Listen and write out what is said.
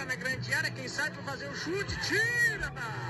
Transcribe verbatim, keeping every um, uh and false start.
bola na grande área, quem sai para fazer o chute, tira!